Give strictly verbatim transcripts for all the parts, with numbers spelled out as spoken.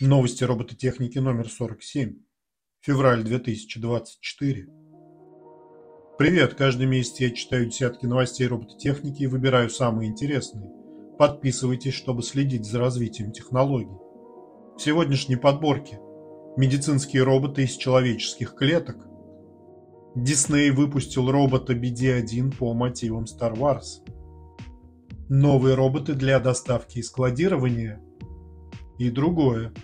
Новости робототехники номер сорок семь. Февраль две тысячи двадцать четыре. Привет! Каждый месяц я читаю десятки новостей робототехники и выбираю самые интересные. Подписывайтесь, чтобы следить за развитием технологий. В сегодняшней подборке медицинские роботы из человеческих клеток. Disney выпустил робота би ди один по мотивам Star Wars. Новые роботы для доставки и складирования. И другое.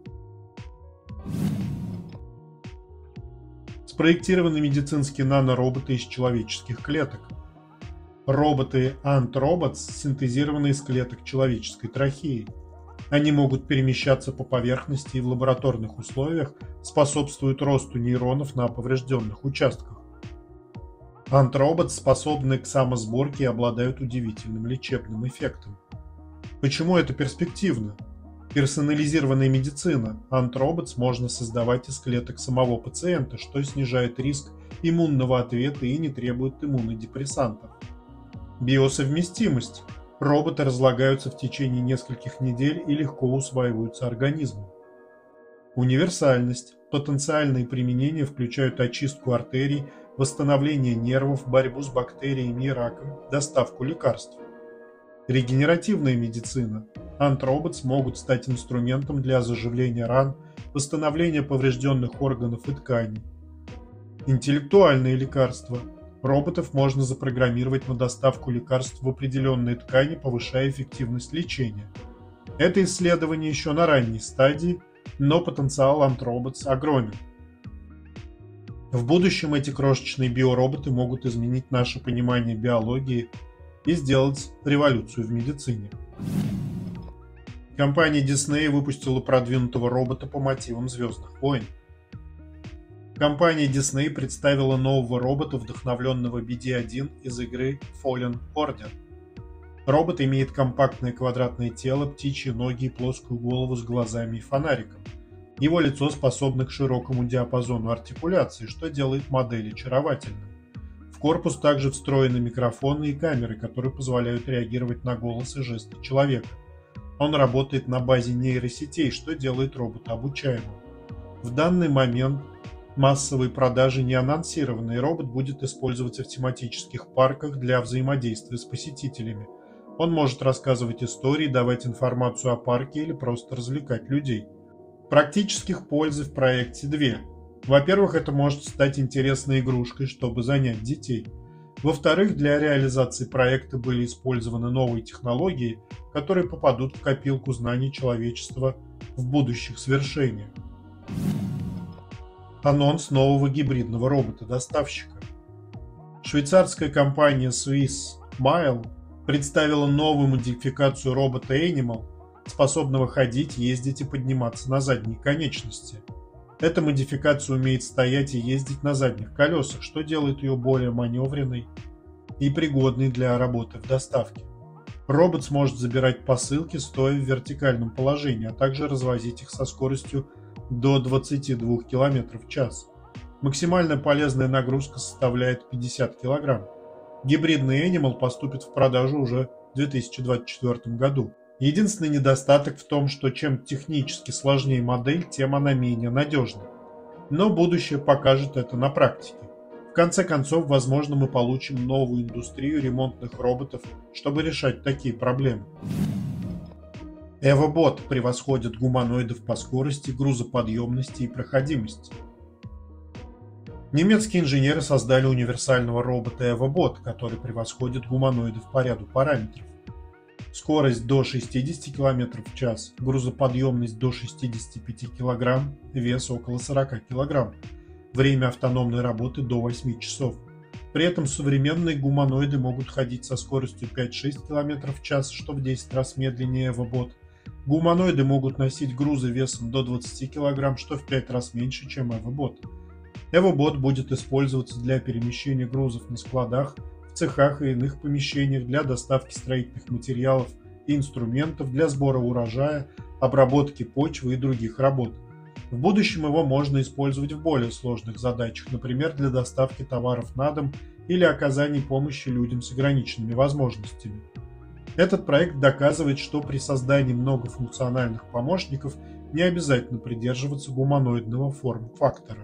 Спроектированы медицинские нанороботы из человеческих клеток. Роботы Ant Robots синтезированы из клеток человеческой трахеи. Они могут перемещаться по поверхности и в лабораторных условиях способствуют росту нейронов на поврежденных участках. Ant Robots способны к самосборке и обладают удивительным лечебным эффектом. Почему это перспективно? Персонализированная медицина. Ant Robots можно создавать из клеток самого пациента, что снижает риск иммунного ответа и не требует иммунодепрессантов. Биосовместимость. Роботы разлагаются в течение нескольких недель и легко усваиваются организмом. Универсальность. Потенциальные применения включают очистку артерий, восстановление нервов, борьбу с бактериями и раком, доставку лекарств. Регенеративная медицина. Ant Robots могут стать инструментом для заживления ран, восстановления поврежденных органов и тканей. Интеллектуальные лекарства. Роботов можно запрограммировать на доставку лекарств в определенные ткани, повышая эффективность лечения. Это исследование еще на ранней стадии, но потенциал Ant Robots огромен. В будущем эти крошечные биороботы могут изменить наше понимание биологии и сделать революцию в медицине. Компания Disney выпустила продвинутого робота по мотивам «Звездных войн». Компания Disney представила нового робота, вдохновленного би ди один из игры Fallen Order. Робот имеет компактное квадратное тело, птичьи ноги и плоскую голову с глазами и фонариком. Его лицо способно к широкому диапазону артикуляции, что делает модель очаровательной. В корпус также встроены микрофоны и камеры, которые позволяют реагировать на голос и жесты человека. Он работает на базе нейросетей, что делает робота обучаемым. В данный момент массовые продажи не анонсированы, и робот будет использоваться в тематических парках для взаимодействия с посетителями. Он может рассказывать истории, давать информацию о парке или просто развлекать людей. Практических пользы в проекте две. Во-первых, это может стать интересной игрушкой, чтобы занять детей. Во-вторых, для реализации проекта были использованы новые технологии, которые попадут в копилку знаний человечества в будущих свершениях. Анонс нового гибридного робота-доставщика. Швейцарская компания Swiss Mile представила новую модификацию робота Animal, способного ходить, ездить и подниматься на задние конечности. Эта модификация умеет стоять и ездить на задних колесах, что делает ее более маневренной и пригодной для работы в доставке. Робот сможет забирать посылки, стоя в вертикальном положении, а также развозить их со скоростью до двадцати двух километров в час. Максимальная полезная нагрузка составляет пятьдесят килограмм. Гибридный Animal поступит в продажу уже в две тысячи двадцать четвёртом году. Единственный недостаток в том, что чем технически сложнее модель, тем она менее надежна. Но будущее покажет это на практике. В конце концов, возможно, мы получим новую индустрию ремонтных роботов, чтобы решать такие проблемы. EvoBot превосходит гуманоидов по скорости, грузоподъемности и проходимости. Немецкие инженеры создали универсального робота EvoBot, который превосходит гуманоидов по ряду параметров. Скорость до шестидесяти километров в час, грузоподъемность до шестидесяти пяти килограмм, вес около сорока килограмм, время автономной работы до восьми часов. При этом современные гуманоиды могут ходить со скоростью пять-шесть километров в час, что в десять раз медленнее EvoBot. Гуманоиды могут носить грузы весом до двадцати килограмм, что в пять раз меньше, чем EvoBot. EvoBot будет использоваться для перемещения грузов на складах, в цехах и иных помещениях, для доставки строительных материалов и инструментов, для сбора урожая, обработки почвы и других работ. В будущем его можно использовать в более сложных задачах, например, для доставки товаров на дом или оказания помощи людям с ограниченными возможностями. Этот проект доказывает, что при создании многофункциональных помощников не обязательно придерживаться гуманоидного форм-фактора.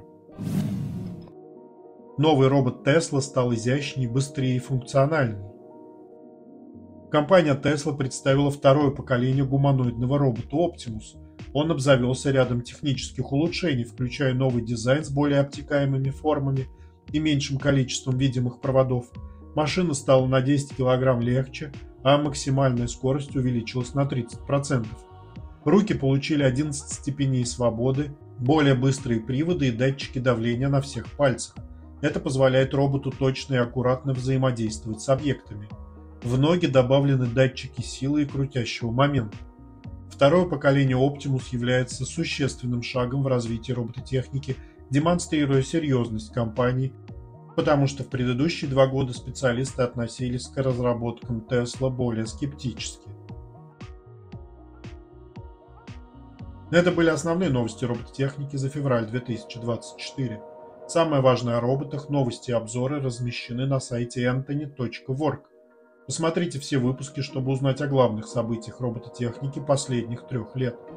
Новый робот Tesla стал изящнее, быстрее и функциональнее. Компания Tesla представила второе поколение гуманоидного робота Optimus. Он обзавелся рядом технических улучшений, включая новый дизайн с более обтекаемыми формами и меньшим количеством видимых проводов. Машина стала на десять килограмм легче, а максимальная скорость увеличилась на тридцать процентов. Руки получили одиннадцать степеней свободы, более быстрые приводы и датчики давления на всех пальцах. Это позволяет роботу точно и аккуратно взаимодействовать с объектами. В ноги добавлены датчики силы и крутящего момента. Второе поколение Optimus является существенным шагом в развитии робототехники, демонстрируя серьезность компании, потому что в предыдущие два года специалисты относились к разработкам Tesla более скептически. Это были основные новости робототехники за февраль две тысячи двадцать четыре. Самое важное о роботах, новости и обзоры размещены на сайте энтони точка ворк. Посмотрите все выпуски, чтобы узнать о главных событиях робототехники последних трех лет.